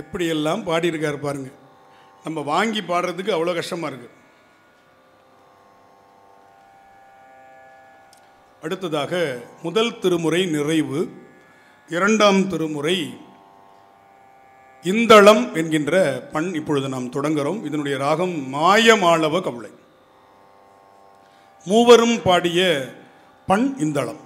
எப்படியெல்லாம் பாடியிருக்கார் பாருங்க. நம்ம வாங்கி பாடுறதுக்கு அவ்வளோ கஷ்டமாக இருக்குது. அடுத்ததாக முதல் திருமுறை நிறைவு, இரண்டாம் திருமுறை இந்தளம் என்கின்ற பண் இப்பொழுது நாம் தொடங்குகிறோம். இதனுடைய ராகம் மாயமாளவ கவளை. மூவரும் பாடிய பண் இந்தளம்.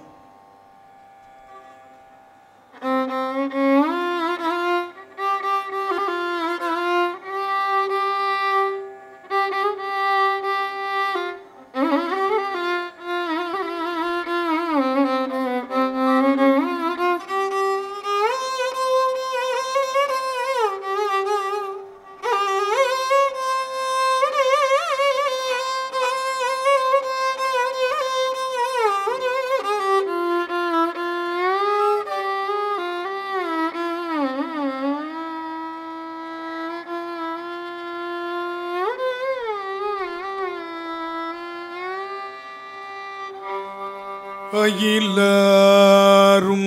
அயிலாரும்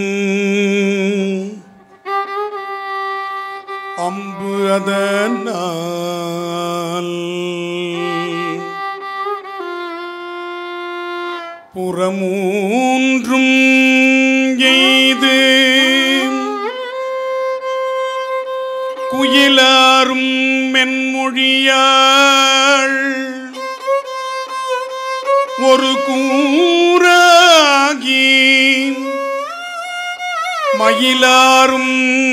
அம்பு அதனால் புறமூன்றும் எய்து குயிலாரும் மென்மொழியாள் ஒரு கூறாகி மயிலாரும்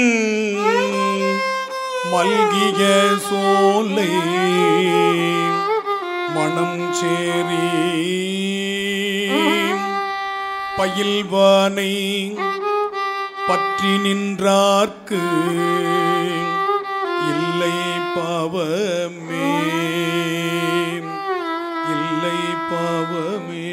மல்கிய சோலை மணம் சேரி பயில்வானை பற்றி நின்றார்க்கு இல்லை பாவமே, இல்லை பாவமே.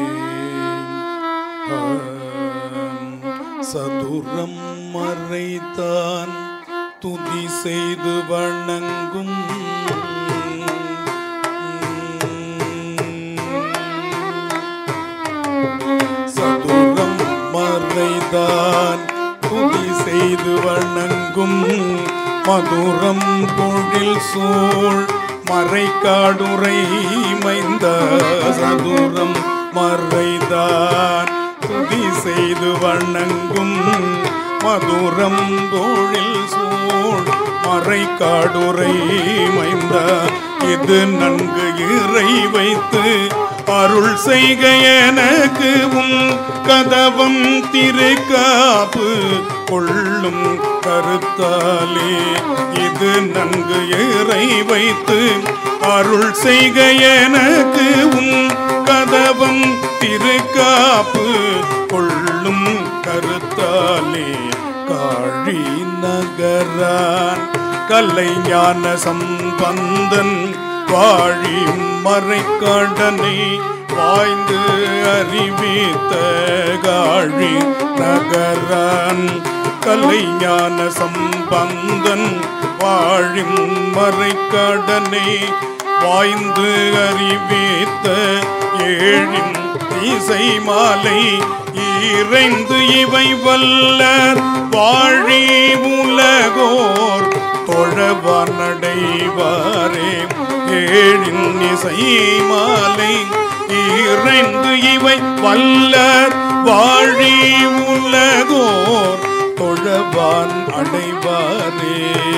சதுரம் மறைத்தான் துதி செய்து வணங்கும் சதுரம் மறைத்தான் துதி செய்து வணங்கும் மதுரம் பொழில் சூழ் மறைக்காடுரை மைந்த சதுரம் மறைதான் துதி செய்து வணங்கும் மதுரம் பொழில் சூழ் மறைக்காடுரை மைந்த இது நன்கு இறை வைத்து அருள் செய்க எனக்கு கதவம் திருக்காப்பு கொள்ளும் கருத்தாலே இது நன்கு இறை வைத்து அருள் செய்க எனக்கு கதவம் திருக்காப்பு கொள்ளும் கருத்தாலே காழி நகரான் கலைஞான சம்பந்தன் வாழி மறைக்காடனை வாய்ந்து அறிவித்த காழி நகரான் கலைஞான சம்பந்தன் வாழும் மறைக்காடனை வாய்ந்து அறிவித்த ஏழின் இசை மாலை இறைந்து இவை வல்லர் வாழி உலகோர் தொழவனடைவாரே ஏழின் இசை மாலை இறைந்து இவை வல்லர் வாழி உலகோர் தொழவான் அடைவாரே.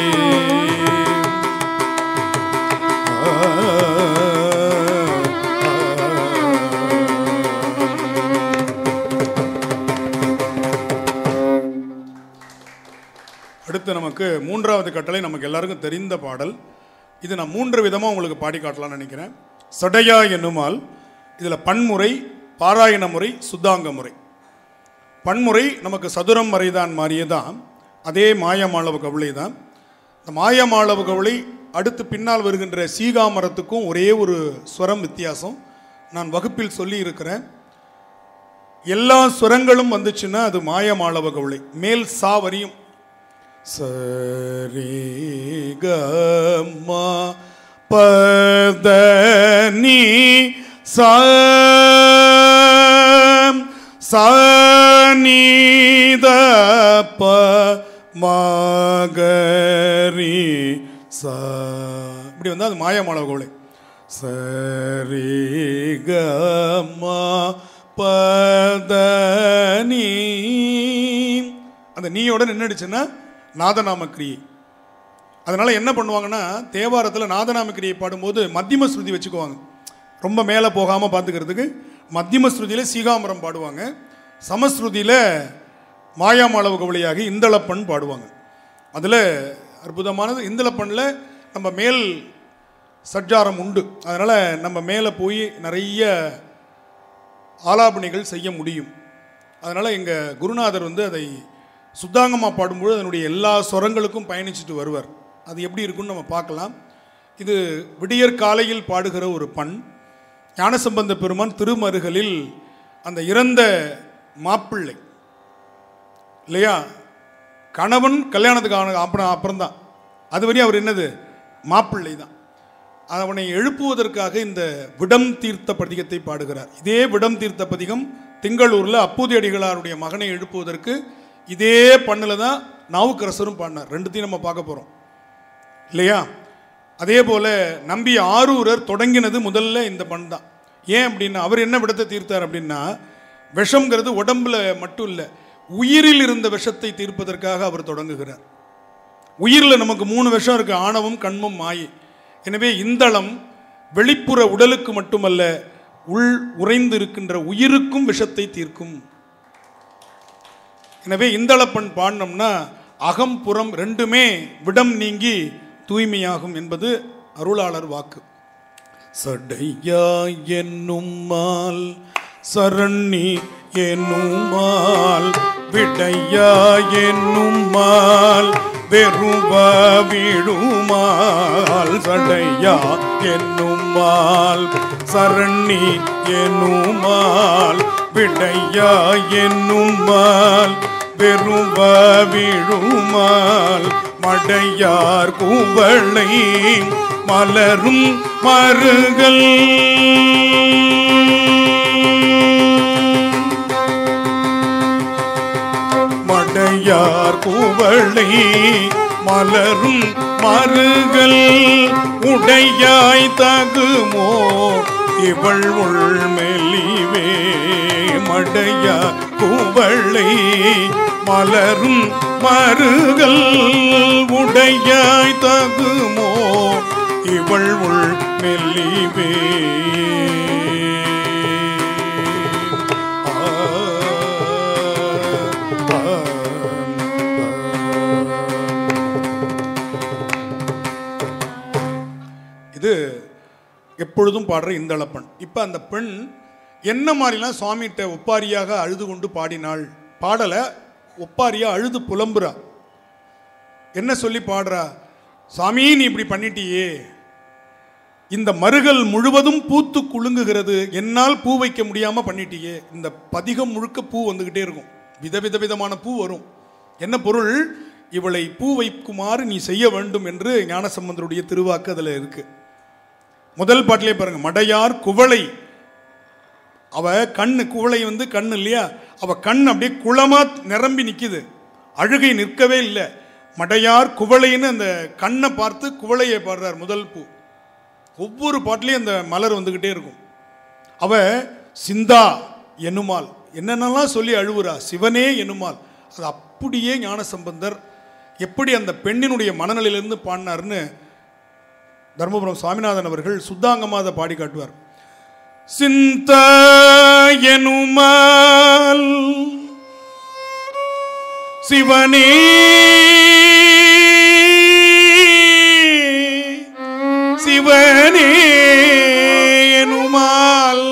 அடுத்து நமக்கு மூன்றாவது கட்டளை நமக்கு எல்லாருக்கும் தெரிந்த பாடல். இது நான் 3 விதமாக உங்களுக்கு பாடி காட்டலாம்னு நினைக்கிறேன். சடையா என்னுமால் இதில் பன்முறை, பாராயண முறை, சுத்தாங்க முறை. பன்முறை நமக்கு சதுரம் மறைதான் மாதிரியே தான், அதே மாயமாளவ கவளை தான். இந்த மாயமாளவ கவளை அடுத்து பின்னால் வருகின்ற சீகாமரத்துக்கும் ஒரே ஒரு ஸ்வரம் வித்தியாசம். நான் வகுப்பில் சொல்லி இருக்கிறேன். எல்லா ஸ்வரங்களும் வந்துச்சுன்னா அது மாயமாளவ கவளை. மேல் சா வரியும் சரி க ம பத நீ சா ச நீ த ப மாகரி சா, இப்படி வந்து அது மாயாமாளவ கோவலை. சரி க மா பத நீ, அந்த நீயோட நின்றுடுச்சுன்னா நாதநாம கிரியை. அதனால என்ன பண்ணுவாங்கன்னா, தேவாரத்தில் நாதநாம கிரியை பாடும்போது மத்தியம ஸ்ருதி வச்சுக்குவாங்க, ரொம்ப மேலே போகாமல் பார்த்துக்கிறதுக்கு. மத்தியம ஸ்ருதியில் சீகாமரம் பாடுவாங்க, சமஸ்ருதியில் மாயாமாளவ கவலையாக இந்தளப்பண் பாடுவாங்க. அதில் அற்புதமானது இந்தளப்பண்ணில் நம்ம மேல் சட்ஜாரம் உண்டு, அதனால் நம்ம மேலே போய் நிறைய ஆலாபனைகள் செய்ய முடியும். அதனால் எங்கள் குருநாதர் வந்து அதை சுத்தாங்கமாக பாடும்போது அதனுடைய எல்லா ஸ்வரங்களுக்கும் பயணிச்சுட்டு வருவார். அது எப்படி இருக்குன்னு நம்ம பார்க்கலாம். இது விடியற் காலையில் பாடுகிற ஒரு பண். ஞானசம்பந்த பெருமான் திருமருகலில் அந்த இறந்த மாப்பிள்ளை இல்லையா, கணவன் கல்யாணத்துக்கு அப்புறம்தான், அதுவரையும் அவர் என்னது மாப்பிள்ளை தான். அவனை எழுப்புவதற்காக இந்த விடம் தீர்த்த பதிகத்தை பாடுகிறார். இதே விடம் தீர்த்த பதிகம் திங்களூரில் அப்பூதி அடிகளாருடைய மகனை எழுப்புவதற்கு இதே பண்ணில் தான் நாவுக்கரசரும் பாடினார். ரெண்டுத்தையும் நம்ம பார்க்க போகிறோம் இல்லையா. அதே போல் நம்பி ஆரூரர் தொடங்கினது முதல்ல இந்த பண் தான். ஏன் அப்படின்னா, அவர் என்ன விடத்தை தீர்த்தார் அப்படின்னா, விஷம்ங்கிறது உடம்புல மட்டும் இல்லை, உயிரில் இருந்த விஷத்தை தீர்ப்பதற்காக அவர் தொடங்குகிறார். உயிரில் நமக்கு 3 விஷம் இருக்குது, ஆணவம், கண்மம், மாயை. எனவே இந்தளம் வெளிப்புற உடலுக்கு மட்டுமல்ல, உள் உறைந்து இருக்கின்ற உயிருக்கும் விஷத்தை தீர்க்கும். எனவே இந்தளப்பண் பாடினோம்னா அகம் புறம் ரெண்டுமே விடம் நீங்கி தூய்மையாகும் என்பது அருளாளர் வாக்கு. சடையா என்னும்மால் சரண்ணி என்னும்மால் விடையா என்னும்மால் வெறுவ விழுமால். சடையா என்னும்மால் சரண்ணி என்னும்மால் விடையா என்னும்மால் வெறுவ விழுமால். மடையார் குவளை மலரும் மருகல் மடையார் குவளை மலரும் மருகல் உடையாய் தகுமோ இவள் உள் மெலிவே. மடையா குவளை மலரும் மருகல் உடையாய் தகுமோ இவள் உள் மெல்லிவே. இது எப்பொழுதும் பாடுற இந்தளப்பண். இப்போ அந்த பெண் என்ன மாதிரிலாம் சுவாமிகிட்ட ஒப்பாரியாக அழுது கொண்டு பாடினாள்? பாடலை ஒப்பாரியா அழுது புலம்புறா. என்ன சொல்லி பாடுறா? சாமி நீ இப்படி பண்ணிட்டியே, இந்த மருகல் முழுவதும் பூத்து குலுங்குகிறது, என்னால் பூ வைக்க முடியாம பண்ணிட்டியே. இந்த பதிகம் முழுக்க பூ வந்துகிட்டே இருக்கும், விதவிதமான பூ வரும். என்ன பொருள்? இவளை பூ வைக்குமாறு நீ செய்ய வேண்டும் என்று ஞானசம்பந்தருடைய திருவாக்கு அதில் இருக்கு. முதல் பாட்டிலே பாருங்க, மடையார் குவளை. அவ கண்ணு, குவளை வந்து கண்ணு இல்லையா, அவ கண் அப்படியே குளமா நிரம்பி நிற்குது, அழுகை நிற்கவே இல்லை. மடையார் குவளைன்னு அந்த கண்ணை பார்த்து குவளையை பாடுறார் முதல் பூ. ஒவ்வொரு பாட்டிலையும் அந்த மலர் வந்துக்கிட்டே இருக்கும். அவ சிந்தா என்னுமால், என்னென்னலாம் சொல்லி அழுவுறா, சிவனே என்னுமால். அது அப்படியே ஞானசம்பந்தர் எப்படி அந்த பெண்ணினுடைய மனநிலையிலிருந்து பாடினார்னு தர்மபுரம் சுவாமிநாதன் அவர்கள் சுத்தாங்கமாக பாடி காட்டுவார். சிந்தா எனுமால் சிவனே சிவனே எனுமால்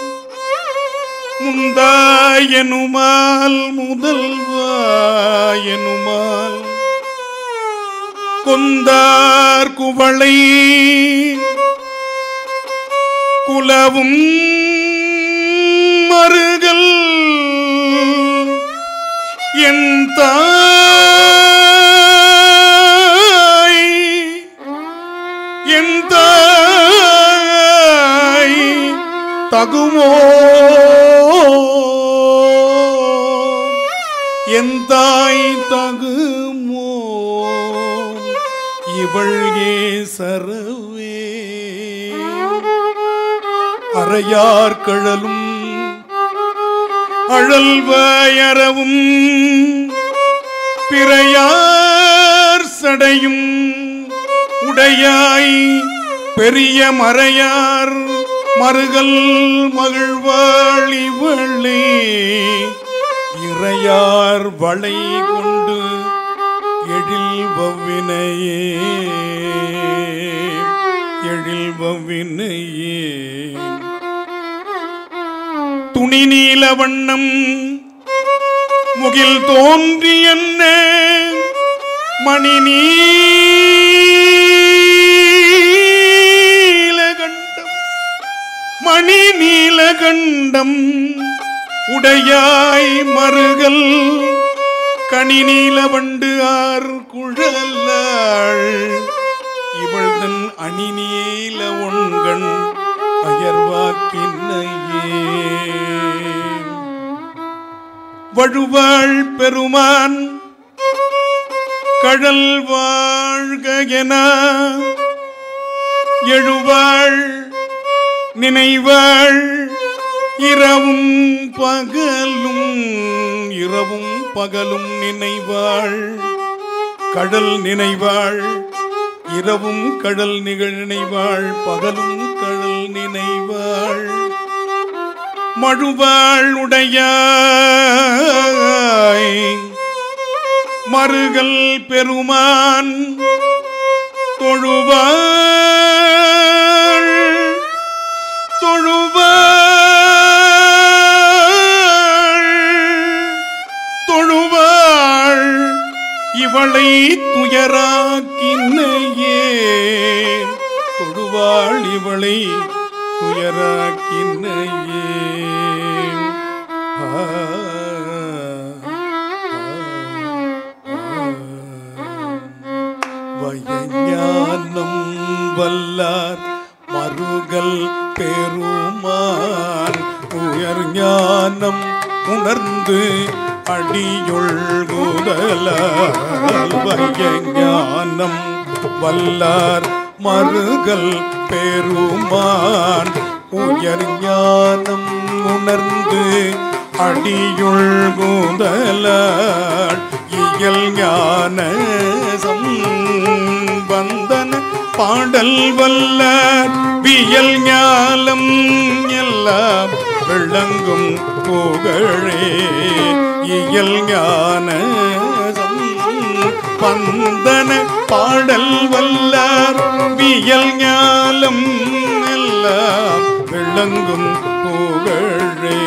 முந்தா எனுமால் முதல்வா எனுமால் கொந்தார் குவளை குலவும் மருகல் என் தாய் என் தாய் தகுமோ என் தாய் தகுமோ இவள் ஏசரவே அறையார் கழலும் அழல்வயரவும் பிறையார் சடையும் உடையாய் பெரிய மறையார் மறுகல் மகிழ்வாள் இவளே இறையார் வளை கொண்டு எழில்வவினையே எழில்வவினையே துணி நீல வண்ணம் முகில் தோன்றி என்ன மணி நீலகண்டம் மணி நீலகண்டம் உடையாய் மறுகல் கனி நீல வண்டு ஆர் குழலாள் இவள்தன் அணி நீல ஒண்கண் அயர்வாக்கின்னையே வழுவாள் பெருமான் கழல் வாழ்க என எழுவாள் நினைவாள் இரவும் பகலும் நினைவாள் கடல் நினைவாள் இரவும் கடல் நினைவாள் பகலும் கடல் நினைவாள் மழுவாள் உடையாய் மறுகல் பெருமான் தொழுவாள் இவளை துயராக்கின்னையே தொழுவாள் இவளை துயராக்கின்னையே வயஞானம் வல்லார் மறுகல் பெருமான் உயர் ஞானம் உணர்ந்து அடியொள்குதலால் வயஞானம் வல்லார் மறுகல் பெருமான் உயர் ஞானம் உணர்ந்து அடியொள்குதலால் இயல் ஞான சம்பந்தன பாடல் வல்லார் வியல் ஞானம் எல்லாம் விளங்கும் புகழே இயல் ஞான சம்பந்தன பாடல் வல்லார் வியல் ஞானம் எல்லாம் விளங்கும் புகழே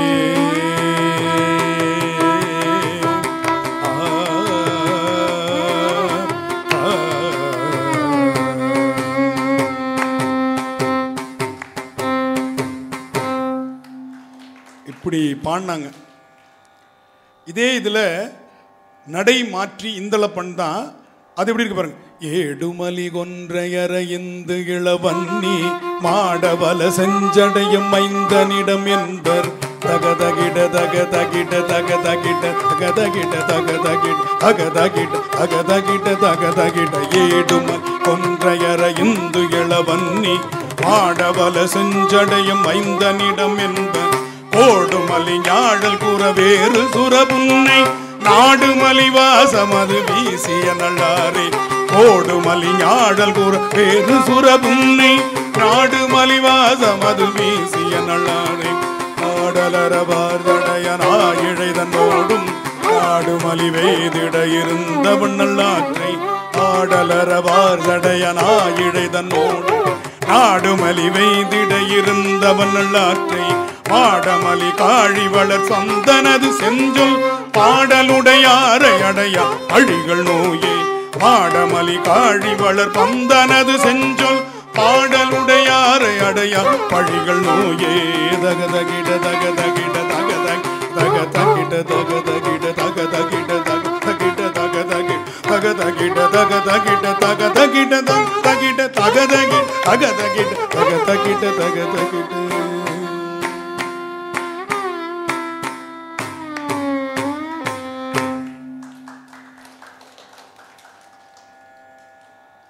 இப்படி பாடினாங்க. இதே இதில் நடை மாற்றி இந்தள பண் தான். அது எப்படி இருக்கு பாருங்க. ஏடுமலி கொன்றையற இந்து இளவன்னி மாடவல செஞ்சடையும் மைந்தனிடம் என்பர் தகதகிட தகதகிட தகதகிட தகதகிட தகதகிட தகதகிட தகதகிட தகதகிட ஏடுமலி கொன்றையற இந்து இளவன்னி மாடவல செஞ்சடையும் மைந்தனிடம் என்பர் ஓடுமலி ஞாழல் கூற வேறு சுரபுன்னை நாடுமலி வாசமது வீசிய நல்லாரே ஓடுமலி ஞாழல் கூற வேறு சுரபுன்னை நாடுமலி வாசமது வீசிய நல்லாரே ஆடலரவார் தடையனாயிழைதன்னோடும் நாடுமலி வேதிட இருந்தவன் நல்லாற்றை ஆடலரவார் தடையனாயிழைதன்னோடும் நாடுமலி வைதிட இருந்தவன் நல்லாற்றை பாடமலி காழி வளர் சந்தனது செஞ்சொல் பாடலுடையாரை அடையா அழிகள் நோயே பாடமலி காழி வளர் பந்தனது செஞ்சொல் பாடலுடையாரை அடையா பழிகள் நோயே தகதகிட தகதகிட தகதக தகதகிட தகதகிட தகதகிட தகதகிட தகதகிட தகதகிட தகதகிட தகதகிட தகதகிட தகதகிட தகதகிட தகதகிட தகதகிட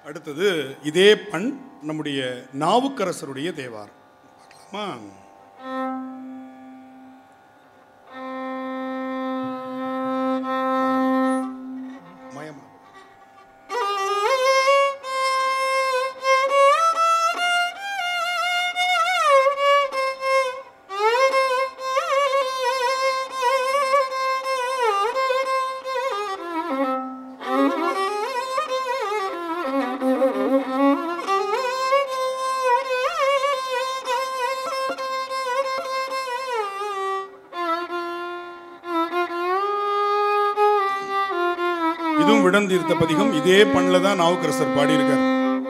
அடுத்தது இதே பண் நம்முடைய நாவுக்கரசருடைய தேவாரம் பார்க்கலாமா? இதுவும் விடந்தீர்த்த பதிகம். இதே பண்ணல தான் நாவுக்கரசர் பாடியிருக்கார்.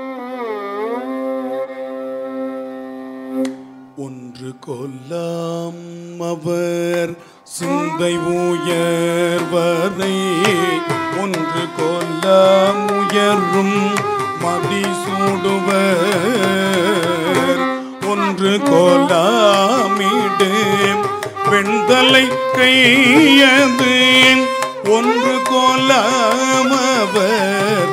ஒன்று கொல்லாம் அவர் சிந்தை உயர்வரை, ஒன்று கொல்லாம் உயரும் மதிசூடுவர், ஒன்று கொல்லாமிடு வெண்தலை கையது, ஒன்று கொல்லாமவர்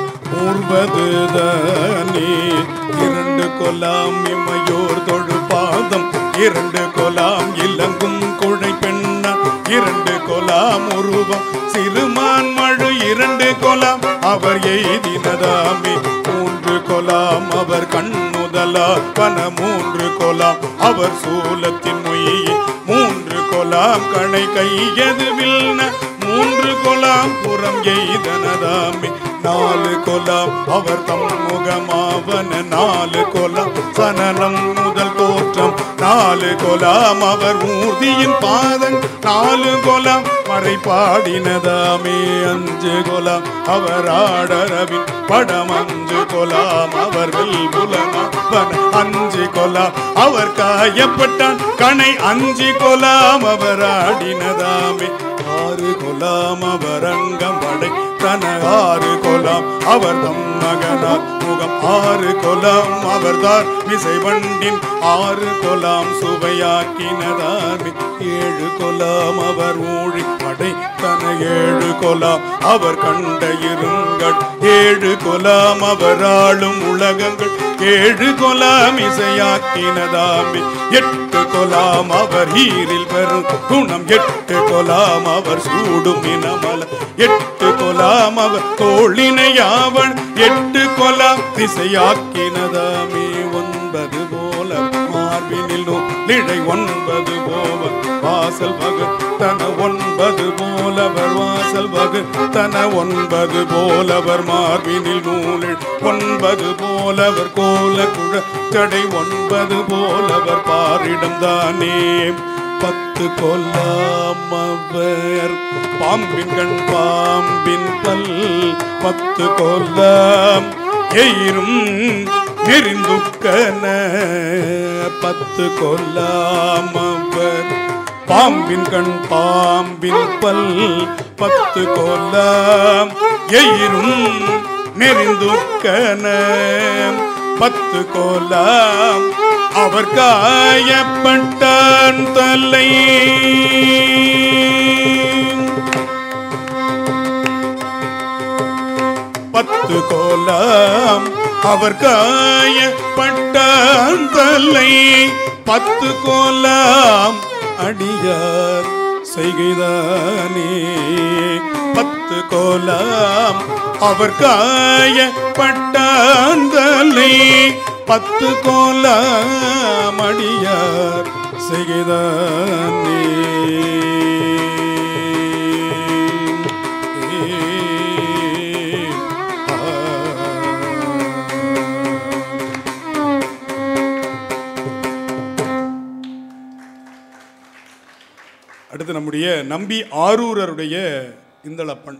ஊர்வதுதானே, இரண்டு கொல்லாம் இமையோர் தொழு பாதம், இரண்டு கொலாம் இலங்கும் குழை பெண்ணா, இரண்டு கொலாம் உருவம் சிறுமான் மழு, இரண்டு கொலாம் அவர் எய்தினதாமே, மூன்று கொலாம் அவர் கண்ணுதலா பன, மூன்று கொலாம் அவர் சூலத்தின் மொய்யே, மூன்று கொலாம் கணை கையது வில்ன, மூன்று கொலாம் புறம் எய்தனதாமே, நாலு கொலாம் அவர் தம் முகமாவன, நாலு கொலாம் சனனம் முதல் தோற்றம், நாலு கொலாம் அவர் ஊர்தியின் பாதம், நாலு கொலாம் மறை பாடினதாமே, அஞ்சு கொலாம் அவர் ஆடரவின் படம், அஞ்சு கொலாம் அவர் புலனாவன, அஞ்சு கொலாம் அவர் காயப்பட்டான் கணை, அஞ்சு கொலாம் அவர் ஆடினதாமே, ஆறு கொலாம் அவர் அங்கம் படை தன, ஆறு கொலாம் அவர் தம் மகனார் முகம், ஆறு கொலாம் அவர் தார் விசை வண்டின், ஆறு கொலாம் சுவையாக்கினதாமே, ஏழு கொலாம் அவர் ஊழி படை தன, ஏழு கொலாம் அவர் கண்ட இருங்கள், ஏழு கொலாம் அவர் ஆளும் உலகங்கள், ஏழு கொலாம் இசையாக்கினதாமே, எட்டு கொலாம் அவர் ஈரில் பெறும் குணம், எட்டு கொலாம் அவர் சூடும் இனமல, எட்டு கொலாம் அவர் தோழினையாவள், எட்டு கொலாம் திசையாக்கினதாமே, ஒன்பது போல மார்பினில் நூலிழை, ஒன்பது போல வாசல் வகுத்தன, ஒன்பது போலவர் வாசல் வகுத்தன, ஒன்பது போலவர் மார்பினில் நூலில், ஒன்பது போலவர் கோல குழச்சடை, ஒன்பது போலவர் பாரிடம் தானே, பத்து கொல்லாம் அவர் பாம்பின் கண் பாம்பின் பல், பத்து கொல்லாம் எயிரும் நெறிந்துக்கன, பத்து கொல்லாம் அவர் பாம்பின் கண் பாம்பின் பல், பத்து கொல்லாம் எயிரும் நெறிந்துக்கன, பத்து கொல்லாம் அவர் காயப்பட்டான் தலை, பத்து கொலாம் அவர் காயப்பட்டான் தலை, பத்து கொலாம் அடியார் செய்கைதானே, பத்து கொலாம் அவர் காயப்பட்டான் தலை, பத்து கொலாம் அடியார் செய்கைதானே. அடுத்து நம்முடைய நம்பி ஆரூரருடைய இந்தளப்பண்.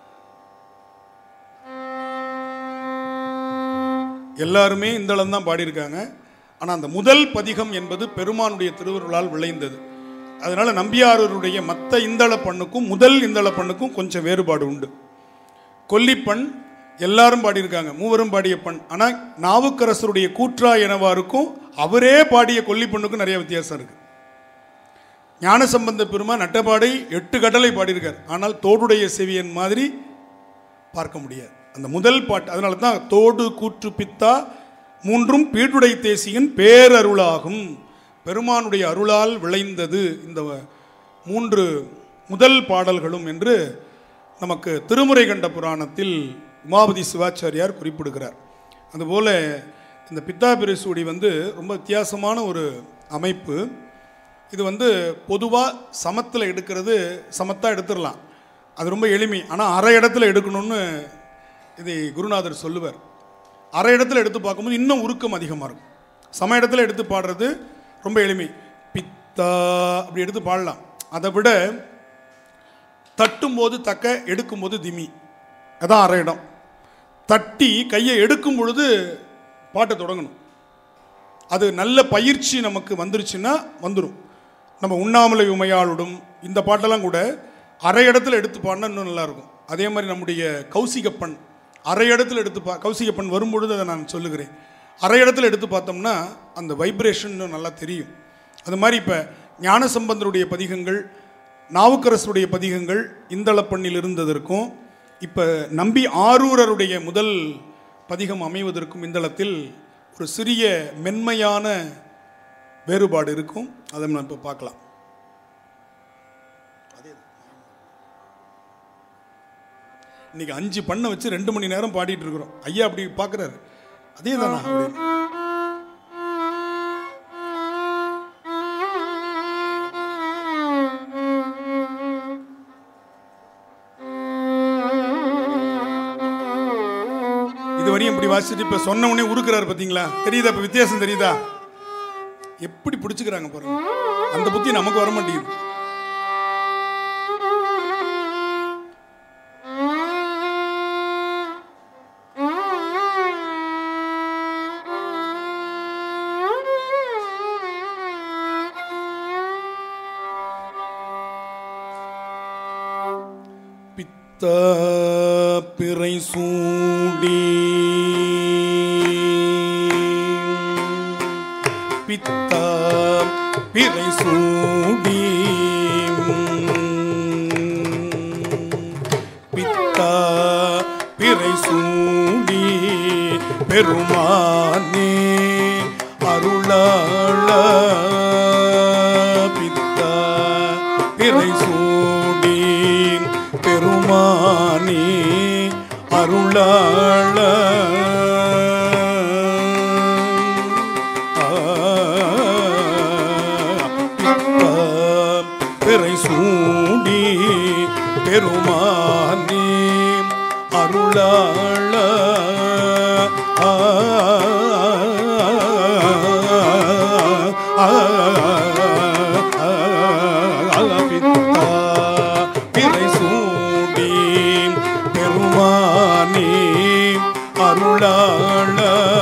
எல்லாருமே இந்தளம் தான் பாடியிருக்காங்க. ஆனால் அந்த முதல் பதிகம் என்பது பெருமானுடைய திருவருளால் விளைந்தது. அதனால நம்பியாரூருடைய மற்ற இந்தளப்பண்ணுக்கும் முதல் இந்தளப்பண்ணுக்கும் கொஞ்சம் வேறுபாடு உண்டு. கொல்லிப்பண் எல்லாரும் பாடியிருக்காங்க, மூவரும் பாடிய பண். ஆனால் நாவுக்கரசருடைய கூற்றா எனவாருக்கும் அவரே பாடிய கொல்லிப்பண்ணுக்கும் நிறைய வித்தியாசம் இருக்கு. ஞானசம்பந்த பெருமான் நட்டபாடை 8 கடலை பாடியிருக்கார். ஆனால் தோடுடைய செவியன் மாதிரி பார்க்க முடியாது. அந்த முதல் பாட்டு. அதனால தான் தோடு கூற்று பித்தா மூன்றும் பீடுடை தேசியன் பேரருளாகும், பெருமானுடைய அருளால் விளைந்தது இந்த 3 முதல் பாடல்களும் என்று நமக்கு திருமுறை கண்ட புராணத்தில் உமாபதி சிவாச்சாரியார் குறிப்பிடுகிறார். அதுபோல் இந்த பித்தாபிரசூடி ரொம்ப வித்தியாசமான ஒரு அமைப்பு. இது பொதுவாக சமத்தில் எடுக்கிறது, சமத்தாக எடுத்துடலாம், அது ரொம்ப எளிமை. ஆனால் அரை இடத்துல எடுக்கணும்னு இதை குருநாதர் சொல்லுவார். அரை இடத்துல எடுத்து பார்க்கும்போது இன்னும் உருக்கம் அதிகமாக இருக்கும். சம இடத்துல எடுத்து பாடுறது ரொம்ப எளிமை. பித்தா அப்படி எடுத்து பாடலாம். அதை விட தட்டும்போது தக்க, எடுக்கும்போது திமி, அதான் அரை இடம். தட்டி கையை எடுக்கும் பொழுது பாட்டை தொடங்கணும். அது நல்ல பயிற்சி நமக்கு வந்துருச்சுன்னா வந்துடும். நம்ம உண்ணாமலை உமையாளுடும் இந்த பாட்டெல்லாம் கூட அரை இடத்துல எடுத்து பாடினா இன்னும் நல்லாயிருக்கும். அதே மாதிரி நம்முடைய கௌசிகப்பண் அரை இடத்துல எடுத்து கௌசிகப்பண் வரும்பொழுது அதை நான் சொல்லுகிறேன். அரை இடத்துல எடுத்து பார்த்தோம்னா அந்த வைப்ரேஷன் நல்லா தெரியும். அது மாதிரி இப்போ ஞானசம்பந்தருடைய பதிகங்கள், நாவுக்கரசுடைய பதிகங்கள் இந்தளப்பண்ணில் இருந்ததற்கும் இப்போ நம்பி ஆரூரருடைய முதல் பதிகம் அமைவதற்கும் இந்தளத்தில் ஒரு சிறிய மென்மையான வேறுபாடு இருக்கும். அதை நம்ம இப்போ பார்க்கலாம். இன்னைக்கு 5 பண்ணை வச்சு 2 மணி நேரம் பாடிட்டு இருக்கிறோம். ஐயா அப்படி பார்க்குறாரு. அதே தானா? இதுவரையும் இப்படி வாசிச்சுட்டு இப்போ சொன்ன உடனே உருக்குறாரு பார்த்தீங்களா? தெரியுதா? இப்போ வித்தியாசம் தெரியுதா? எப்படி பிடிச்சுக்கிறாங்க பாருங்க. அந்த புத்தி நமக்கு வர மாட்டேங்குது. பிறை சூடி பித்தா பிறை சூடி பித்தா பிறை சூடி பெருமானே அருளாள பித்தா பிறை சூடி பெருமானே அருளாள பிறை சூடி பெருமானே அருளாள பித்தா பிறை சூடி பெருமானே அருளாள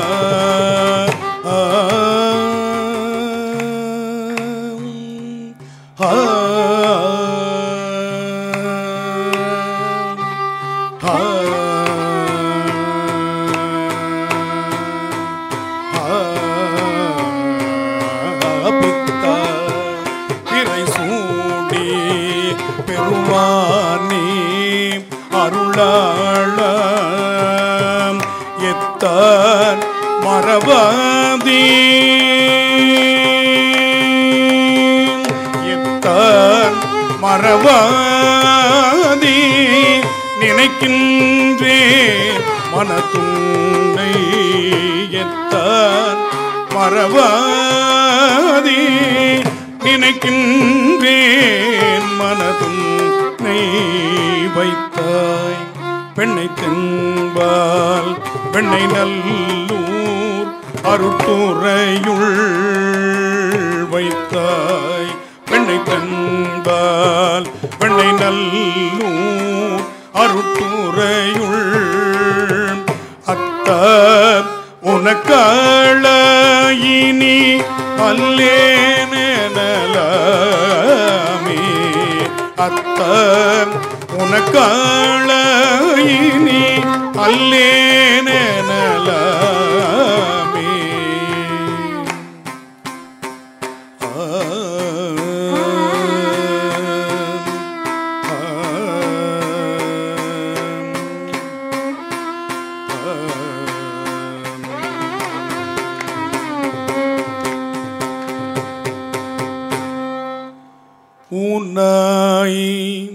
பித்தா பிறை சூடி பெருமானே அருளாள எத்தான் மறவாதே எத்தான் மறவாதே நினைக்கின்றேன் மனத்துணை எத்தான் மறவாதே நினைக்கின்றேன் மனதுன்னை வைத்தாய் பெண்ணை தென்பால் பெண்ணை நல்லூர் அருட்டுறையுள் வைத்தாய் பெண்ணை தென்பால் பெண்ணை நல்லூர் அருட்டுறையுள் அத்த உனக்காள இனி அல்லேனலாமே அத்த உனக்காள இனி அல்லேனலாமே ஊனாய்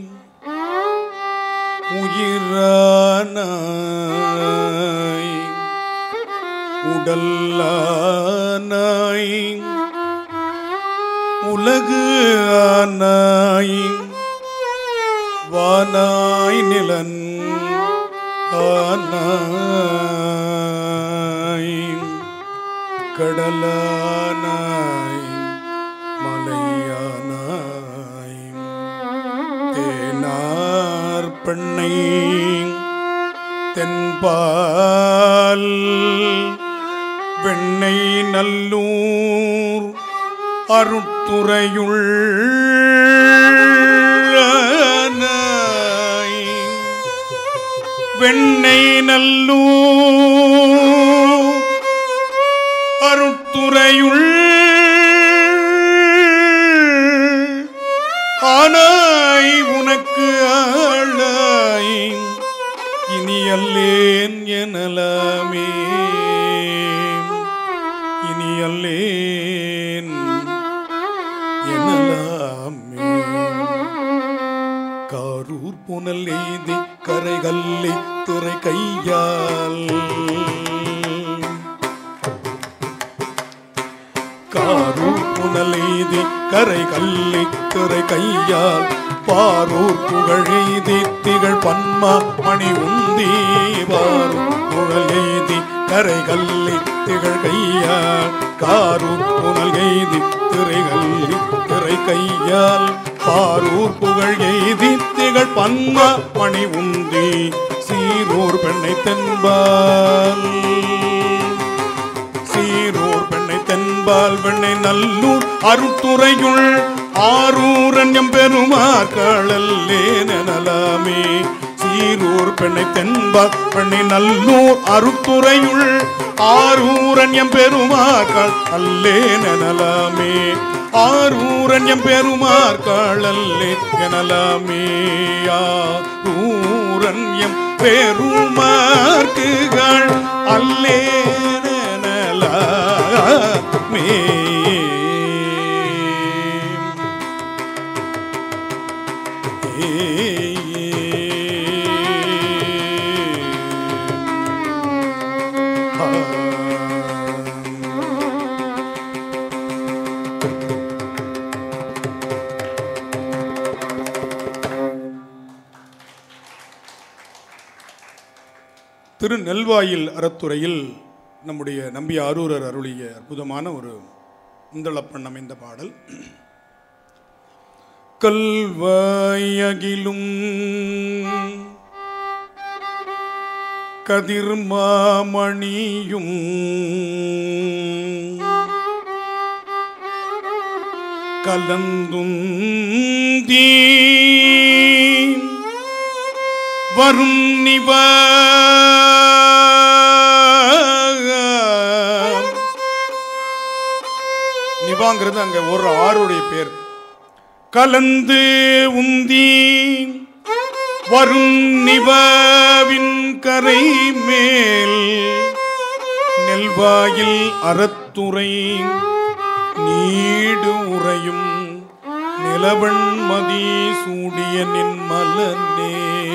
உயிரானாய் உடல்லானாய் உலகு ஆனாய் வானாய் நிலன் ஆனாய் கடலானாய் மலையானாய் தேனார் பெண்ணை தென்பால் வெண்ணை நல்லூர் அருட்துறையுள் வெண்ணை நல்லூர் அருட்துறையுள் ஆனாய் உனக்கு ஆளாய் இனி அல்லேன் எனலாமே இனி அல்லேன் எனலாமே காரூர் புனல் எய்தி கரைகல்லி திரை கையால் காரூர் புனல் எய்தி கரைகல்லி திரை கையால் பாரூர் புகழ் எய்தி திகழ் பன்மா மணி உந்தி பாரூர் புகழ் எய்தி கரைகல்லி திகழ் கையால் காரூர் புனல் எய்தி திரைகல்லி திரை கையால் பாரூர் புகழ் எய்தி திகழ் பன்மா மணி உந்தி சீரூர் பெண்ணை தென்பால் சீரூர் பெண்ணை தென்பால் வெண்ணை நல்லூர் அருட்துறையுள் ஆரூரன் எம்பெருமார்களே நலமே சீரூர் பெண்ணை தென்பால் பெண்ணை நல்லூர் அருட்துறையுள் ஆரூரன் எம்பெருமார்கள் அல்லே நலமே ஆரூரன் எம்பெருமார்கள் அல்லே எனலாமே ஆரூரன் எம்பெருமார்கள் அல்லே எனலாமே திருநெல்வாயில் அறத்துறையில் நம்முடைய நம்பி ஆரூரர் அருளிய அற்புதமான ஒரு முந்தளப்பண் அமைந்த பாடல். கல்வாயகிலும் கதிர்மாமணியும் கலந்துந்தீ வரும் நிவாங்கிறது அங்க ஒரு ஆறுடைய பேர். கலந்து உந்தி வரும் நிவாவின் கரை மேல் நெல்வாயில் அறத்துறை நீடு உறையும் நிலவன்மதி சூடிய நின்மலனே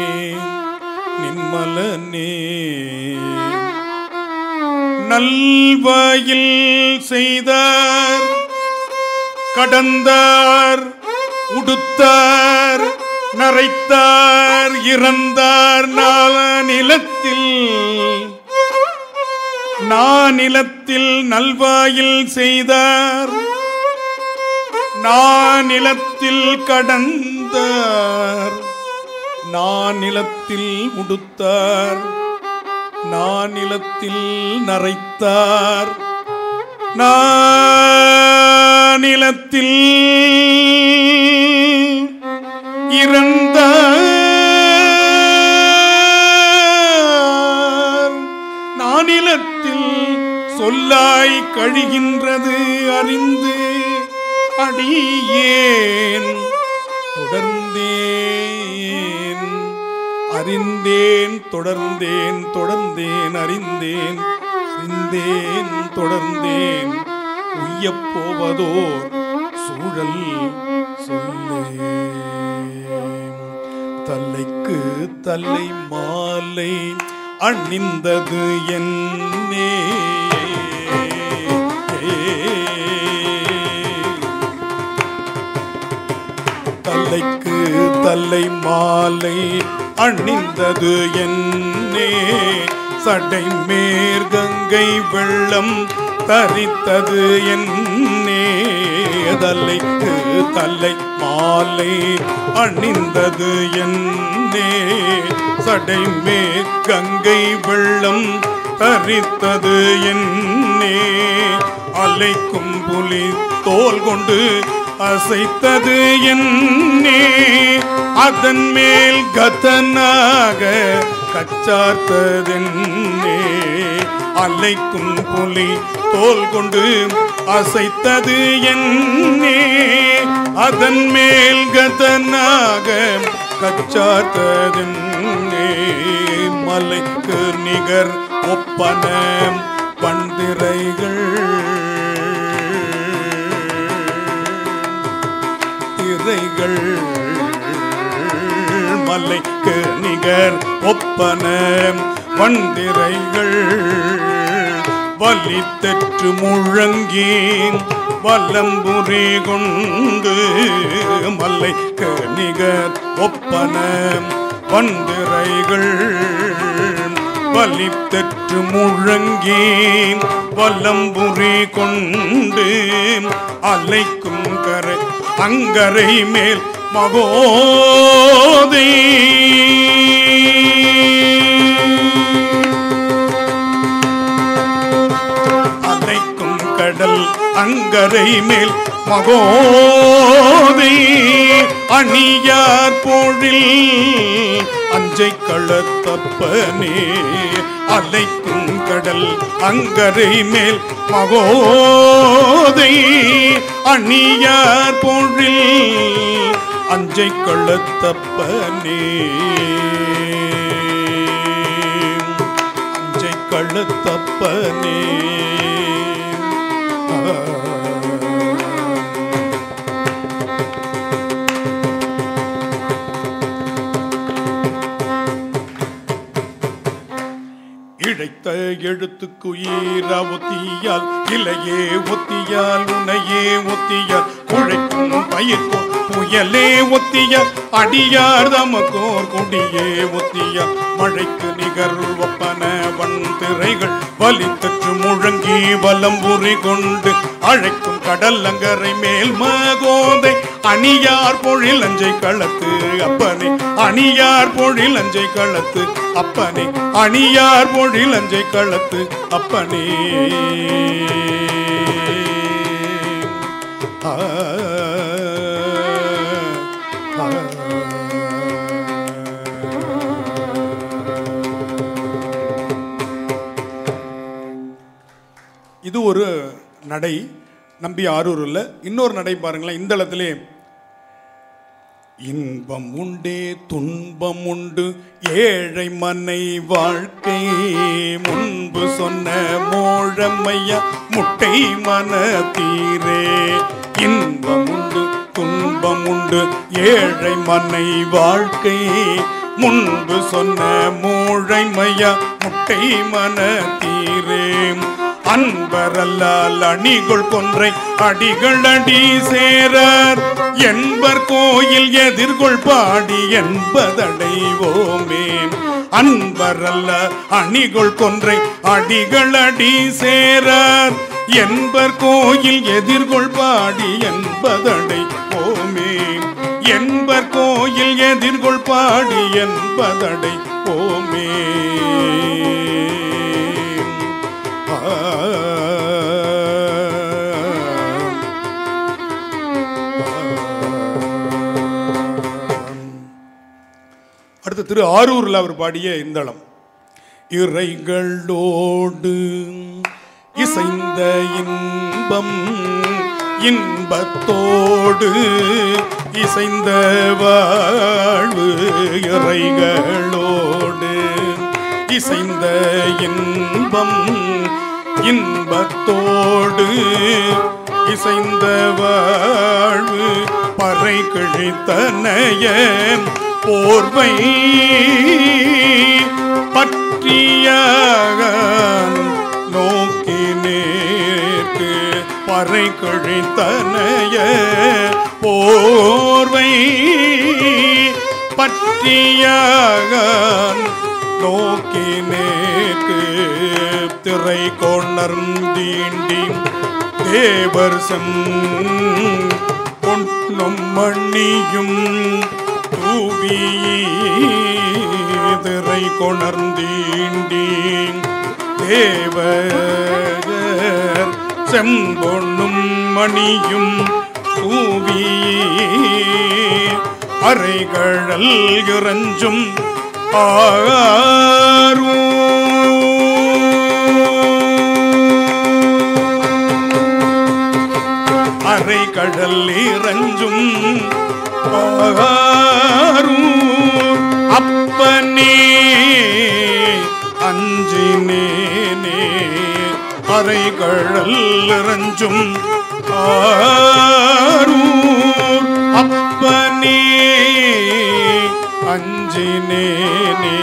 நின்மலனே நல்வாயில் செய்தார் கடந்தார் உடுத்தார் நரைத்தார் இறந்தார் நானிலத்தில் நல்வாயில் செய்தார் நானிலத்தில் கடந்தார் நானிலத்தில் உடுத்தார் நானிலத்தில் நரைத்தார் நானிலத்தில் இறந்தார் நானிலத்தில் சொல்லாய் கழிகின்றது அறிந்து அடியேன் தொடர்ந்தேன் அறிந்தேன் தொடர்ந்தேன் தொடர்ந்தேன் அறிந்தேன் அறிந்தேன் தொடர்ந்தேன் உய்யப் போவதோர் சூழல் சொல்லே. தலைக்கு தலை மாலை அணிந்தது என்னே, தலைக்கு தலை மாலை அணிந்தது என்னே, சடை மேற்கங்கை வெள்ளம் தரித்தது என்னே. தலைக்கு தலை மாலை அணிந்தது என்னே, சடை மேற்கங்கை வெள்ளம் தரித்தது என்னே. அலைக்கும் புலி தோல் கொண்டு அசைத்தது என்னே, அதன் மேல் கதனாக கச்சார்த்ததென்னே. அலைக்கும் புலி தோல் கொண்டு அசைத்தது என்னே, அதன் மேல் கதனாக கச்சார்த்ததென்னே. மலைக்கு நிகர் ஒப்பன பண்டிரைகள் திரைகள், மலைக்கு நிகர் ஒப்பன வண்டிரைகள், வலித்தற்று முழங்கி வலம்புரி கொண்டு. மலைக்கு நிகர் ஒப்பன வண்டிரைகள், வலித்தற்று முழங்கி வலம்புரி கொண்டு. அலைக்கும் கரை அங்கரை மேல் மகோதை, அலைக்கும் கடல் அங்கரை மேல் மகோதை. அணியார் பொழில் அஞ்சை களத்தப்பனே, அலைக்கும் கடல் அங்கரை மேல் மகோதை. அணியார் பொழில் அஞ்சை களத்தப்பனே, அஞ்சை களத்தப்பனே. இழைத்த எழுத்துக்குயிர ஒத்தியால் இலையே ஒத்தியால் உனையே ஒத்தியால் உழைக்கும் பயிர்க்கோ புயலே ஒத்தியால் அடியார் தமக்கோர் கொடியே ஒத்தியால் மழைக்கு நிகர் ஒப்பன வன்திரைகள் வலித்தற்று முழங்கி வலம்புரி கொண்டு அழைக்கும் கடல் அங்கரை மேல் மகோதை. அணியார் பொழில் அஞ்சை களத்து அப்பனே, அணியார் பொழில் அஞ்சை களத்து அப்பனே, அணியார் பொழில் அஞ்சை களத்து அப்பனே. இது ஒரு நடை. நம்பி ஆரூர் இல்லை, இன்னொரு நடை பாருங்களேன். இந்த இடத்துல இன்பம் உண்டே துன்பம் உண்டு ஏழை மனை வாழ்க்கை, முன்பு சொன்ன மோழமையா முட்டை மன தீரே. இன்பம் உண்டு துன்பம் உண்டு ஏழை மனை வாழ்க்கை, முன்பு சொன்ன மோழைமையா முட்டை மன தீரே. அன்பரல்லால் அணிகொள் கொன்றை அடிகள் அடி சேரார், என்பர் கோயில் எதிர்கொள் பாடி என்பதடைவோமே. அன்பரல்ல அணிகொள் கொன்றை அடிகள் அடி சேரார், என்பர் கோயில் எதிர்கொள் பாடி என்பதடைவோமே. என்பர் கோயில் எதிர்கொள் பாடி என்பதடைவோமே. அடுத்து திரு ஆரூரில் அவர் பாடிய இந்தளம். இறைகளோடு இசைந்த இன்பம் இன்பத்தோடு இசைந்த வாழ்வு, இறைகளோடு இசைந்த இன்பம் இன்பத்தோடு இசைந்த வாழ்வு பறை கிழித்தனைய போர்வை பற்றிய நோக்கினேற்கு பறை கிழித்தனைய போர்வை பற்றிய நோக்கினேற்கு திரை கொணர்ந்தீண்டி தேவர் பொன்னும் மணியும் தூவி திரை கொணர்ந்தீண்டி தேவர் செம்பொன்னும் மணியும் தூவி அரைகழல் இறஞ்சும் ஆரும் அரை கடல் இறஞ்சும் அப்பனே அஞ்சினேனே அரை கடல் இறஞ்சும் அப்பனே அஞ்சினேனே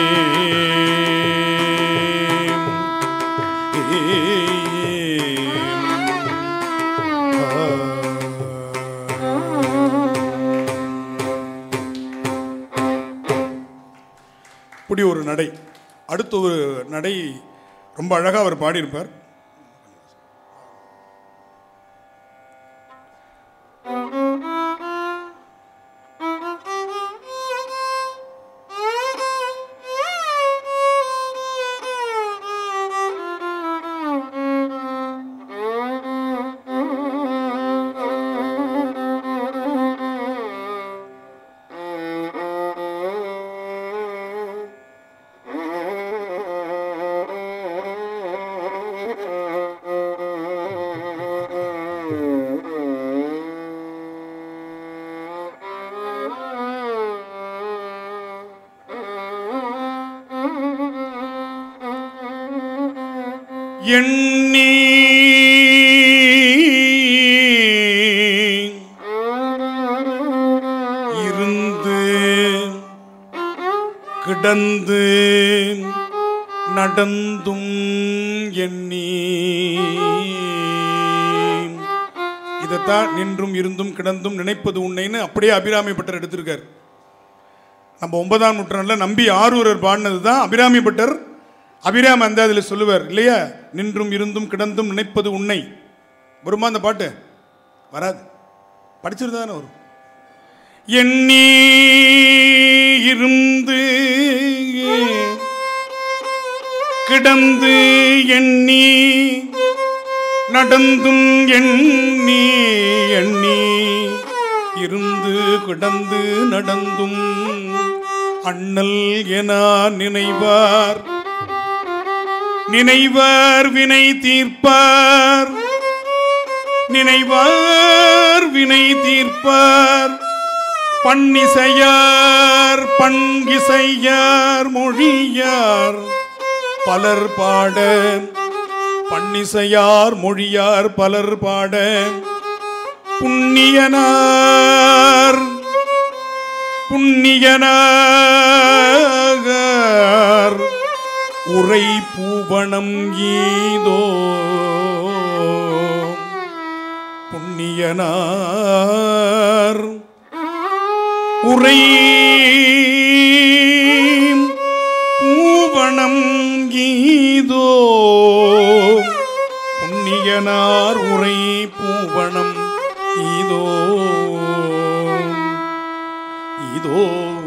இப்படி ஒரு நடை. அடுத்த ஒரு நடை ரொம்ப அழகாக அவர் பாடியிருப்பார். எண்ணி இருந்து கிடந்து நடந்தும் எண்ணி இதைத்தான் நின்றும் இருந்தும் கிடந்தும் நினைப்பது உன்னைன்னு அப்படியே அபிராமி பட்டர் எடுத்திருக்கார். நம்ம 9ஆம் நூற்றாண்டில் நம்பி ஆரூரர் பாடினது தான் அபிராமி பட்டர். அபிராம அந்த அதில் சொல்லுவார் இல்லையா, நின்றும் இருந்தும் கிடந்தும் நினைப்பது உன்னை. வருமா அந்த பாட்டு? வராது, படிச்சிருந்தானே வரும். எண்ணி இருந்து கிடந்து எண்ணி நடந்தும் எண்ணி எண்ணி இருந்து கிடந்து நடந்தும் அண்ணல் என நினைவார் நினைவார் வினை தீர்ப்பார் நினைவார் வினை தீர்ப்பார் பண்ணிசையார் பண்கிசையார் மொழியார் பலர் பாட பண்ணிசையார் மொழியார் பலர் பாட புண்ணியனார் புண்ணியனார் உரை பூவனம் ஈதோ புண்ணியனார் உரை பூவனம் ஈதோ புண்ணியனார் உரை பூவனம் ஈதோ ஈதோ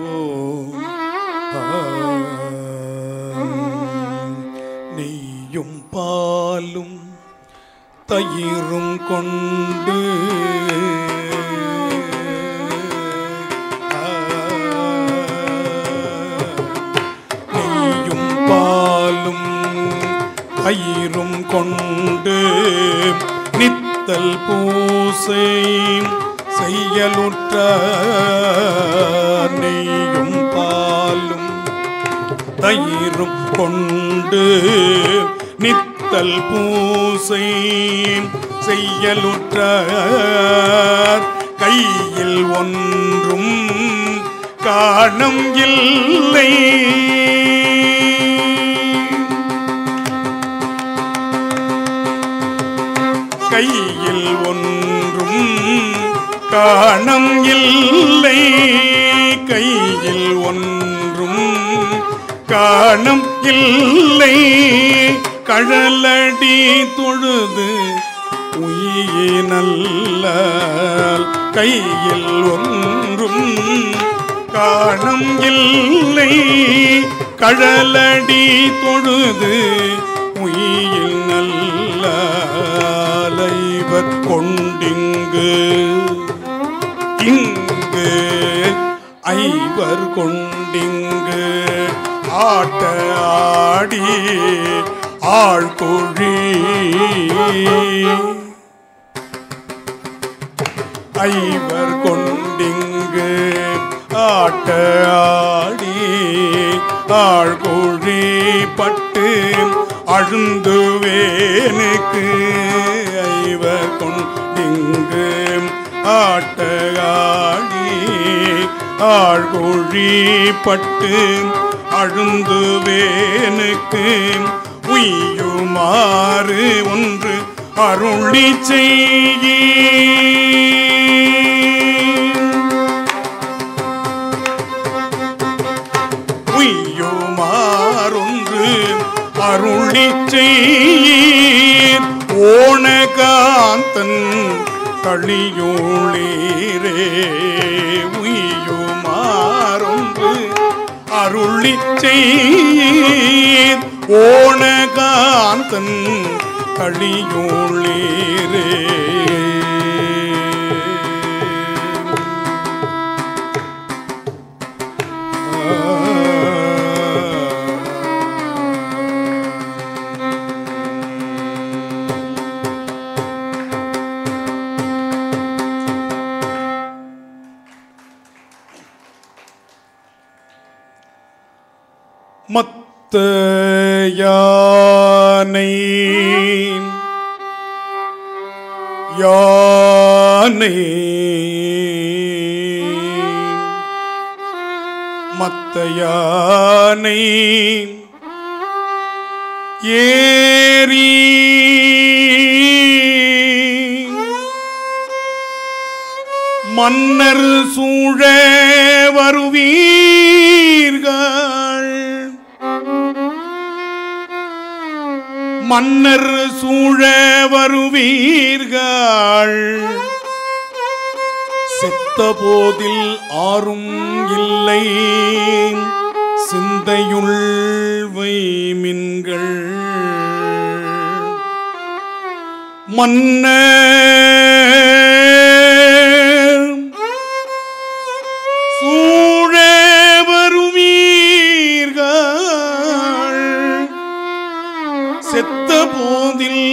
நெய்யும் பாலும் தயிரும் கொண்டு நெய்யும் பாலும் தயிரும் கொண்டு நித்தல் பூசை செய்யலுற்ற நெய்யும் பாலும் தயிரும் கொண்டு நித்தல் ஏத்தல் பூசை செய்யலுற்ற கையில் ஒன்றும் காணம் இல்லை. கையில் ஒன்றும் காணம் இல்லை. கையில் ஒன்றும் காணம் இல்லை. கழலடி தொழுது உயினல்ல கையில் ஒன்றும் காணம் இல்லை. கழலடி தொழுது உயில் நல்ல அலைவர் கொண்டிங்கு இங்கு ஐவர் கொண்டிங்கு ஆட்ட ஆடி ஆழ்கொழி ஐவர் கொண்டிங்கு ஆட்ட ஆடி ஆழ்கொழி பட்டு அழுந்துவேனுக்கு ஐவர் கொண்டிங்கு ஆட்ட ஆடி ஆழ்கொழி பட்டு அழுந்துவேனுக்கு உய்யுமாறு ஒன்று அருளி செய்யி. உய்யுமாறொன்று அருளி செய்யீர் ஓணகாந்தன் களியோளீரே. உய்யுமாறொன்று அருளி செய்யீர் ஓணகாந்தன் களியோளீரே. மத்த யானை யானை மத்த யானை ஏரி மன்னர் சூழ வருவீர்கள். மன்னர் சூழ வருவீர்கள். செத்த போதில் ஆறும் இல்லை சிந்தையுள் வைமின்கள். மன்னர் சூழ வருவீர்கள். செத்த போதில்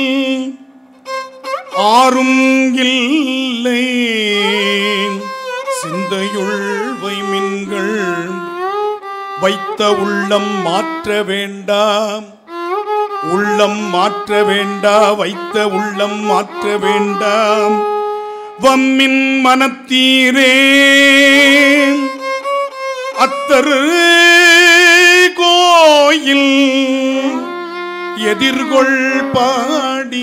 ஆறும் இல்லை சிந்தையுள் வைமின்கள். வைத்த உள்ளம் மாற்ற வேண்டாம். உள்ளம் மாற்ற வேண்டா. வைத்த உள்ளம் மாற்ற வேண்டாம். வம்மின் மனத்தீரே அத்தரு கோயில் எதிர்கொள் பாடி.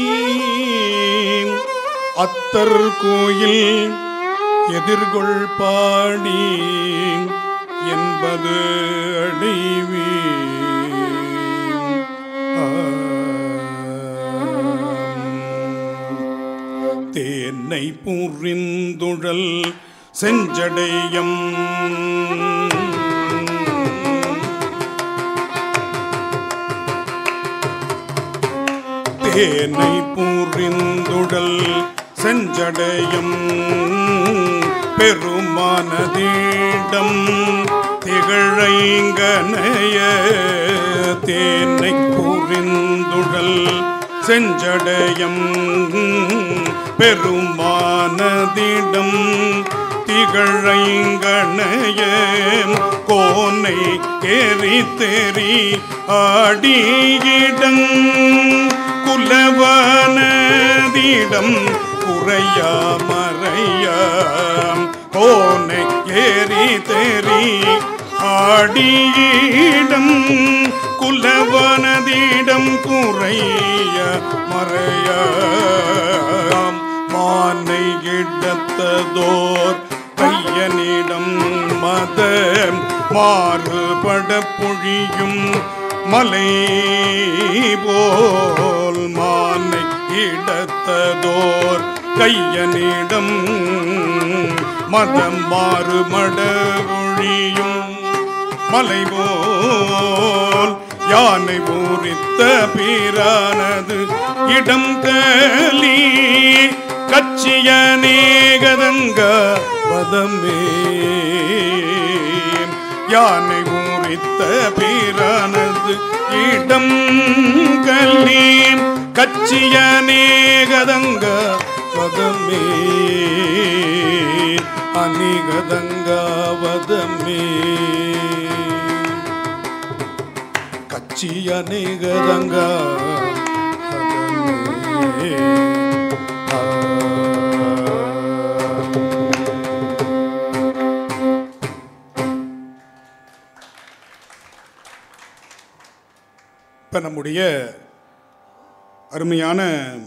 அத்தர் கோயில் எதிர்கொள் பாடி என்பது அடைவி. தேனை புரிந்துழல் செஞ்சடையம் தேனை புரிந்துழல் செஞ்சடையம் பெருமானதீடம் திகழைங்கனைய. தேனை புரிந்துழல் செஞ்சடையம் பெருமானதிடம் திகழைங்கனைய. கோனை கேரி தெரி ஆடியிடம் குலவனதிடம் குறையா மறையாம் கோனை ஏறி தெரி ஆடியிடம் குலவனதிடம் குறைய மறையாம் மானை இடத்ததோர் பையனிடம் மத மாறுபட பொழியும் மலை போல் மானை இடத்ததோர் கையனிடம் மதம் மாறுபட பொழியும் மலை போல் யானை பூரித்த பிரானது இடம் கலி கச்சியநேகதங்க வதமே யானை பூரித்த பிரானது இடம் கலி கச்சியநேகதங்க வதமே அநேகதங்க வதமே கச்சியநேகதங்க வதமே. இப்போ நம்முடைய அருமையான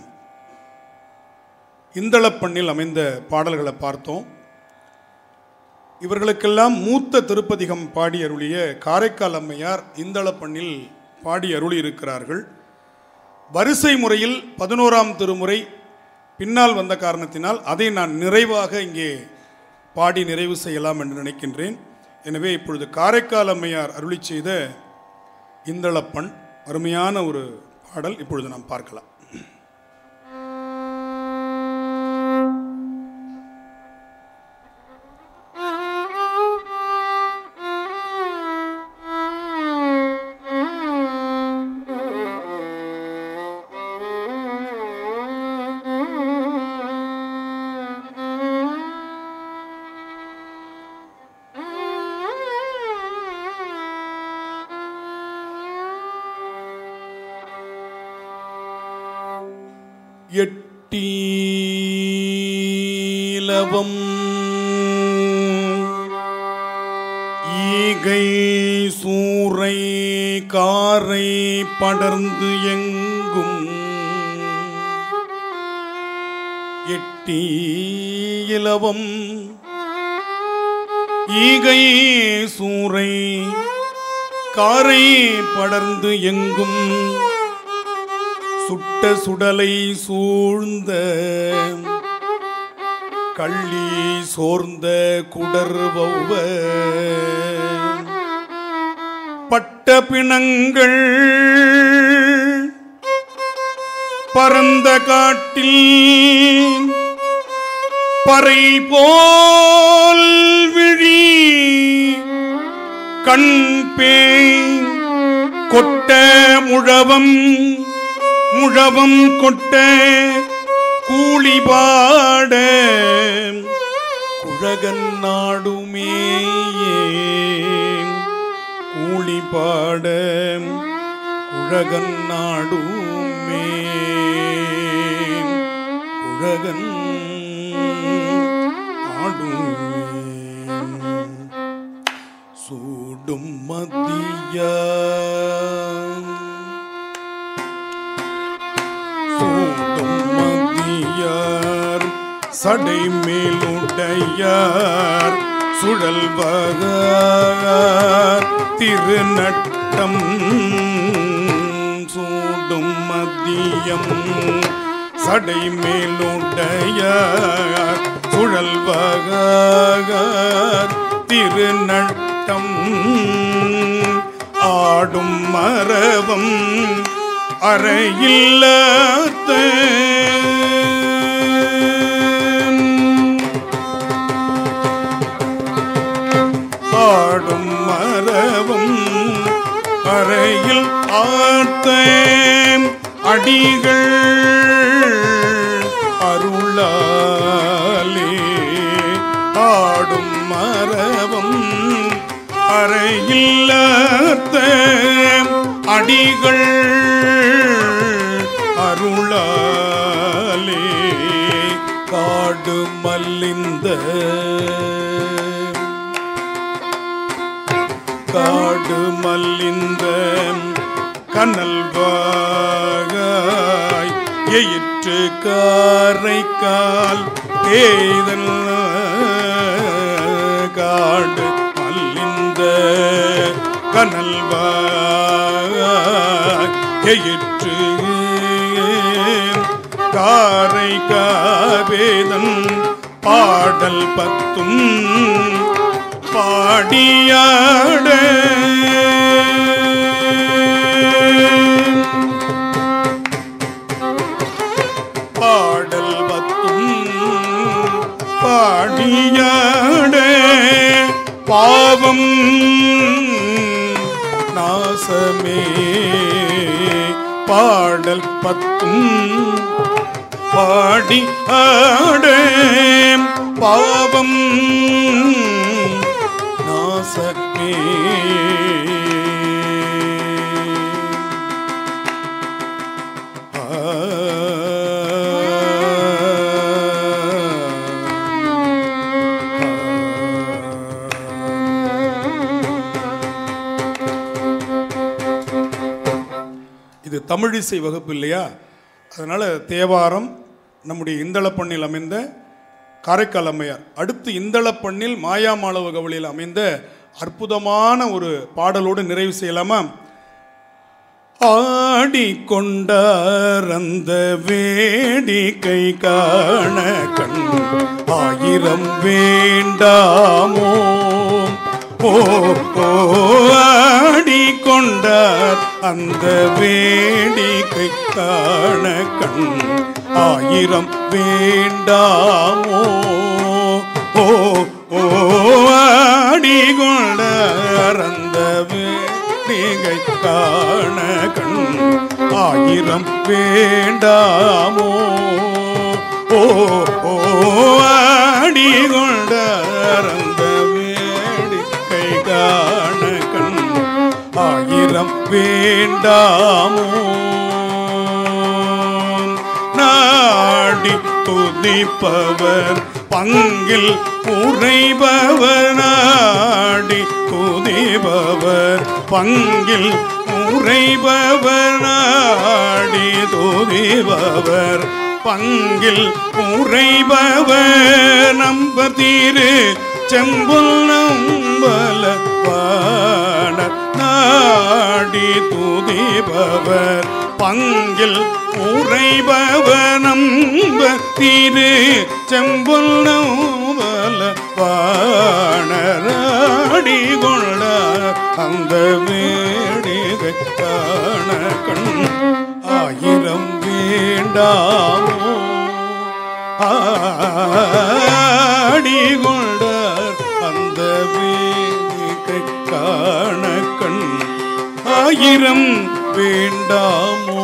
இந்தளப்பண்ணில் அமைந்த பாடல்களை பார்த்தோம். இவர்களுக்கெல்லாம் மூத்த திருப்பதிகம் பாடி அருளிய காரைக்கால் அம்மையார் இந்தளப்பண்ணில் பாடி அருளி இருக்கிறார்கள். வரிசை முறையில் 11ஆம் திருமுறை பின்னால் வந்த காரணத்தினால் அதை நான் நிறைவாக இங்கே பாடி நிறைவு செய்யலாம் என்று நினைக்கின்றேன். எனவே இப்பொழுது காரைக்கால் அம்மையார் அருளி செய்த இந்தளப்பண் அருமையான ஒரு பாடல் இப்பொழுது நாம் பார்க்கலாம். எட்டீலவம் ஈகை சூறை காரை படர்ந்து எங்கும் எட்டீலவம் ஈகை சூறை காரை படர்ந்து எங்கும் சுட்ட சுடலை சூழ்ந்த கள்ளி சோர்ந்த குடர்வௌவ பட்ட பிணங்கள் பரந்த காட்டில் பறை போல் விழி கண் பேய் கொட்ட முழவம் முழவம் கொட்ட கூலிபாட குழகன் நாடுமே கூலிபாட குழகன் நாடுமே குழகன் நாடுமே சூடும் மதிய மதியார் சடை மேலுடையார் சுழல்வகார் திருநட்டம் சூடும் மதியம் சடை மேலுடையார் சுழல்வகார் திருநட்டம் ஆடும் மரபம் அறையில்லாத ஆடும் மரபம் அறையில் ஆத்த அடிகள் அருளாலே ஆடும் மரபம் அறையில்லாத அடிகள் அருளாலே காலே காடு மல்லிந்த காடு மல்லிந்த கனல்வாய் எயிற்று காரைக்கால் ஏதல் காடு மல்லிந்த கனல்வாய் எயிற்று காரை காவேதன் பாடல் பத்தும் பாடியாட பாடல் பத்தும் பாடியாட பாவம் நாசமே பாடல் பத்தும் பாடி ஆட பாவம் நாசமே இது தமிழிசை வகுப்பு இல்லையா, அதனால் தேவாரம் நம்முடைய இந்தளப்பண்ணில் அமைந்த காரைக்கால் அம்மையார், அடுத்து இந்தளப்பண்ணில் மாயாமாளவ கவலியில் அமைந்த அற்புதமான ஒரு பாடலோடு நிறைவு செய்யலாமா? ஆடிக்கொண்டார் அந்த வேடிக்கை காண கண் ஆயிரம் வேண்டாமோ ஆடிக்கொண்டார் அந்த வேடிக்கை காண கண் ஆயிரம் வேண்டாமோ ஆடிக்கொண்டார் அந்த வேடிக்கை காண கண் ஆயிரம் வேண்டாமோ ஆடிக்கொண்டார் அந்த வேடிக்கை காண கண் ஆயிரம் வேண்டாமோ நாடி துதிப்பவர் பங்கில் உறைபவர் நாடி துதிப்பவர் பங்கில் உறைபவர் நாடி துதிப்பவர் பங்கில் உறைபவர் நம்ப தீரு செம்புல் நம்பல பாட நாடி துதிப்பவர் பங்கில் உறைபவர் நம்ப தீரு செம்புல் நம்பல பாடி கொள்ள அந்த வேடிக்கை காண கண் ஆயிரம் வேண்டாமோ ஆடிகொண்டார் அந்த வேடிக்கை காண கண் ஆயிரம் வேண்டாமோ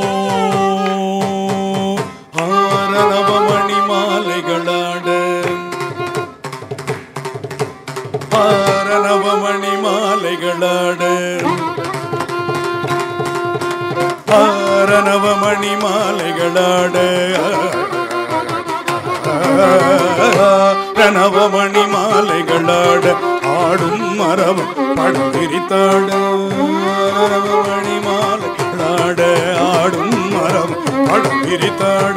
ஆரவமணி மாலைகளாட ஆரவமணி மாலைகளாட ஆரவமணி மாலைகளாட நவமணி மாலைகளாட ஆடும் மரம் படம் விரித்தாட மணி மாலைகளாட ஆடும் மரம் படம் விரித்தாட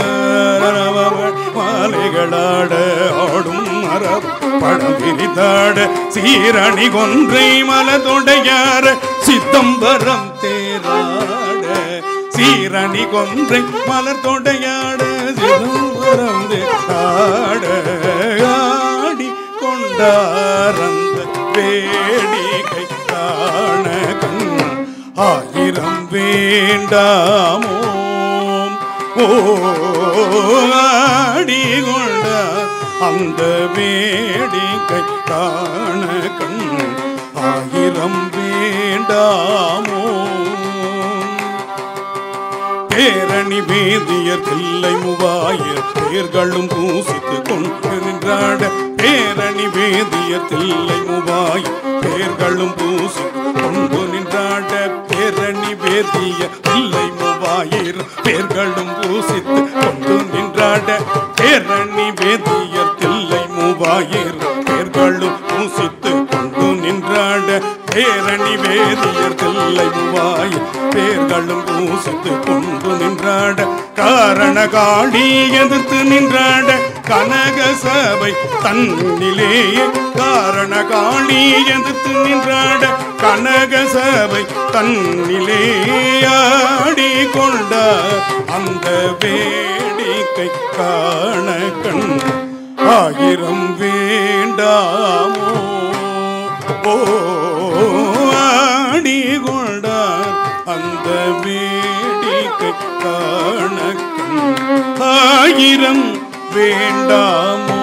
மாலைகளாட ஆடும் மரம் படம் விரித்தாட சீரணி கொன்றை மலதொடையார சித்தம்பரம் தேராட சீரணி கொன்றை மலர் தொடையாட சிதம்பரம் தேராட ஆடி கொண்டாரந்த வேடிக்கை காண கண் ஆயிரம் வேண்டாமோ ஆடி கொண்டார் அந்த வேடிக்கை காண கண் ஆயிரம் வேண்டாமோ பேரணி வேதியர் தில்லை மூவாயிரம் பேர்களும் பூசித்து கொண்டு நின்றாட பேரணி வேதியர் தில்லை மூவாயிரம் பேர்களும் பூசித்து கொண்டு நின்றாட பேரணி வேதிய இல்லை 3000 பேர்களும் பூசித்து கொண்டு நின்றாட பேரணி வேதியர் தில்லை 3000 பேர்களும் பூசித்து கொண்டு நின்றாட பேரணி வேதியர் தில்லை 3000 பேர்களும் பூசித்து கொண்டு நின்றாட காரண காளி எதிர்த்து நின்றாட கனக சபை தன்னிலேயே காரண காளி எதிர்த்து நின்றாட கனக சபை தன்னிலேயாடி கொண்ட அந்த வேடிக்கை காண கண் 1000 வேண்டாமோ ஆடி கொண்டார் அந்த வேடிக்கை காண கண் 1000 வேண்டாமோ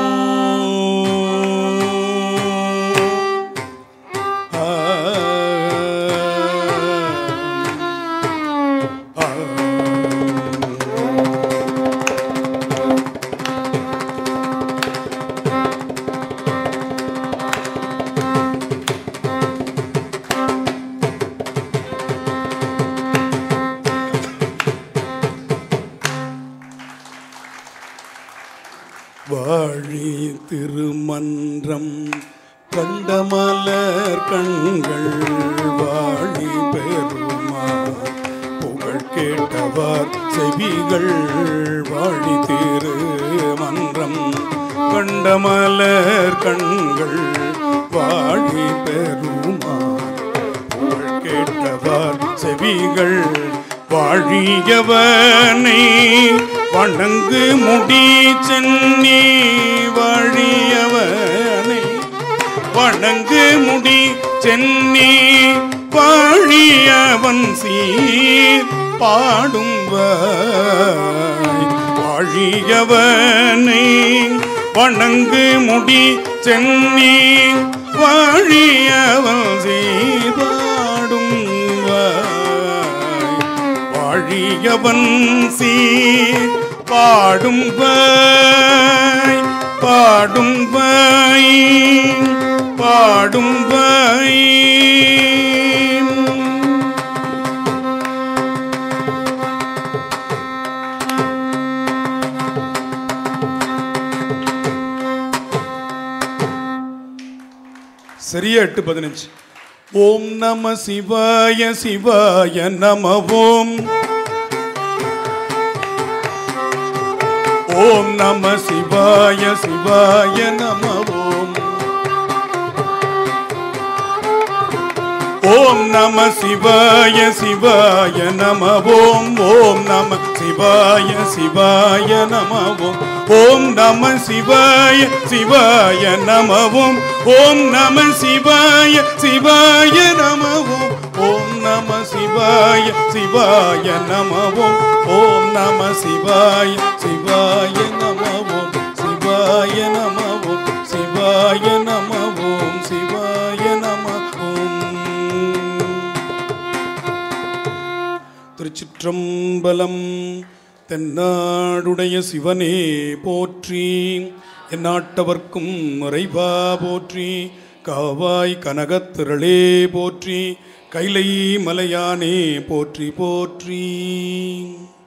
வாழி திருமன்றம் கண்டமலர் கண்கள் வாழி பெருமா புகழ் கேட்டவர் செவிகள் வாழி திருமன்றம் கண்டமலர் கண்கள் வாழி பெருமா புகழ் கேட்டவர் செவிகள் வாழியவனை வணங்கு முடி சென்னி வாழியவனை வணங்கு முடி சென்னி வாழியவன் சீர் பாடும் வாழியவனை வணங்கு முடி சென்னி வாழியவன் சீர் பாடும் வாழியவன் சீர் பாடும் பாடும் பாடும் சரியா 8:15 ஓம் நம சிவாய சிவாய நம ஓம் ஓம் நம சிவாய சிவாய நம ஓம் ஓம் நம சிவாய சிவாய நம ஓம் ஓம் நம சிவாய சிவாய நம ஓம் ஓம் நம சிவாய சிவாய நம ஓம் ஓம் நம சிவாய சிவாய நம ஓம் ஓம் நம சிவாய சிவாய நம ஓம் ஓம் நம சிவாய சிவாய நம ஓம் சிவாய நம ஓம் சிவாய நம ஓம் சிவாய நம ஓம். திருச்சிற்றம்பலம். தென்னாடுடைய சிவனே போற்றி, எந்நாட்டவர்க்கும் இறைவா போற்றி, காவாய் கனகத்திரளே போற்றி, கைலை மலையானே போற்றி போற்றி.